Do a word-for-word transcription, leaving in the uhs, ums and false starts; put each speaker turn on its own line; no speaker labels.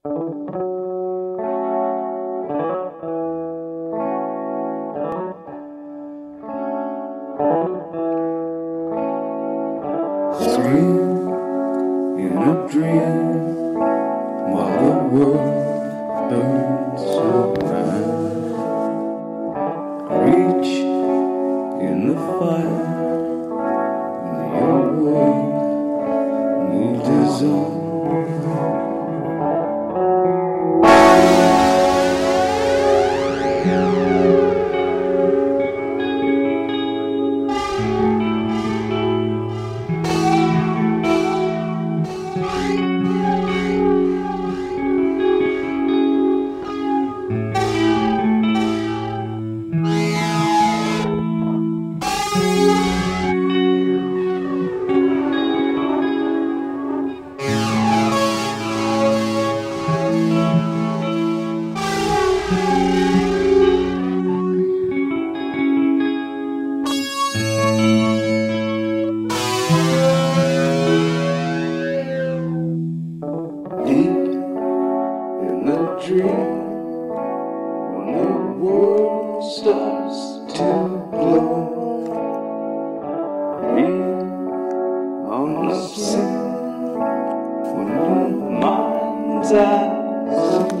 Three in a dream while the world burns so bright. Reach in the fire and your world will dissolve. Deep in the dream, when the world starts to glow, read on the scene when the mind's eyes